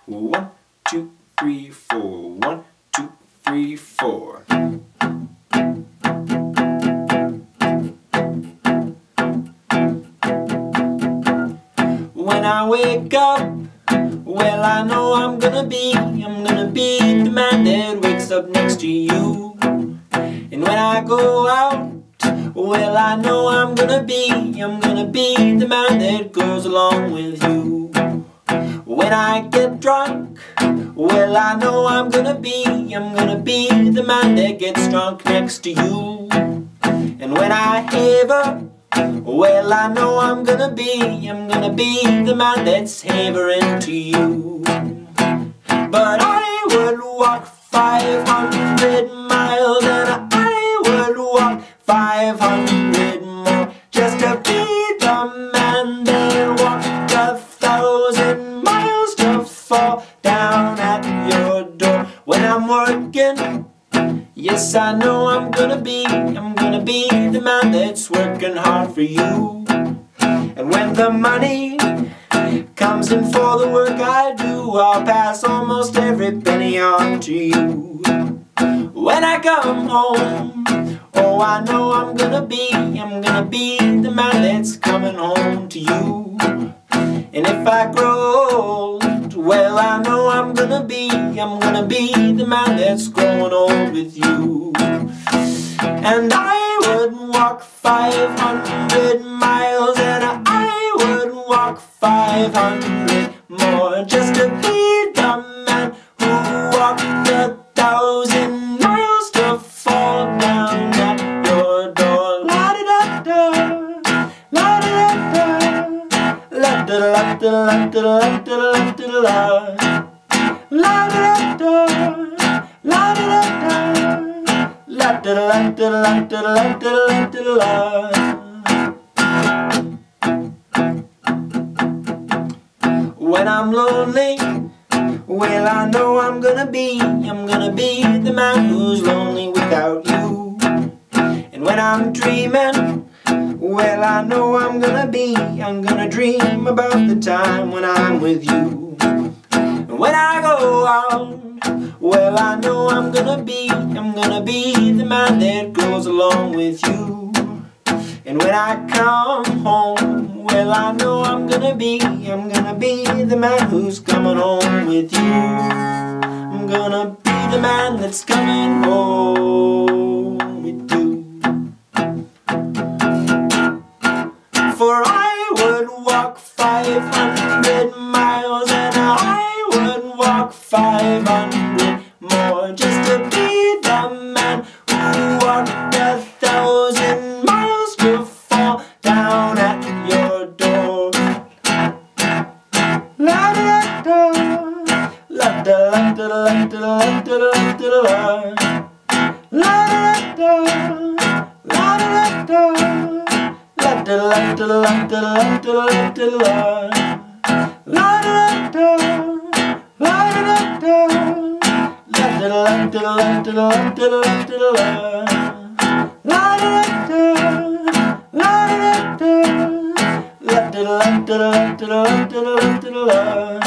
1, 2, 3, 4. 1, 2, 3, 4. When I wake up, well, I know I'm gonna be the man that wakes up next to you. And when I go out, well, I know I'm gonna be the man that goes along with you. When I get drunk, well, I know I'm gonna be the man that gets drunk next to you. And when I have up, well, I know I'm gonna be the man that's havering to you. But I would walk 500 miles, and I would walk 500 more just to be the man that walked 1,000 miles to fall down at your door. When I'm working, yes, I know I'm gonna be the man that's working hard for you. And when the money comes in for the work I do, I'll pass almost every penny on to you. When I come home, oh, I know I'm gonna be the man that's coming home to you. And if I grow old, well, I know I'm gonna be the man that's growing old with you. And I would walk 500 miles, and I would walk 500 more just to be the man who walked 1,000 miles to fall down at your door. La-di-da-da, la-di-da-da, la-da-da-da-da-da-da-da-da-da, la-di-da-da, la-di-da-da, la-da-da-da-da-da-da-da-da. When I'm lonely, well, I know I'm gonna be the man who's lonely without you. And when I'm dreaming, well, I know I'm gonna dream about the time when I'm with you. And when I go out, well, I know I'm gonna be the man that goes along with you. And when I come home, well, I know I'm gonna be the man who's coming home with you. I'm gonna be the man that's coming home with you. For I would walk 500 miles, and I would walk 500 more just to be the man who walked 1,000 miles to fall down at your door. La-da-da-da, la-da-da-da-da-da-da-da-da, la-da-da-da, la-da-da-da, la-da-da-da-da-da-da-da-da, la-da-da-da, la-da-da-da, la-da-da-da-da-da-da-da-da, la-da-da-da, la-da-da-da, la-da-da-da,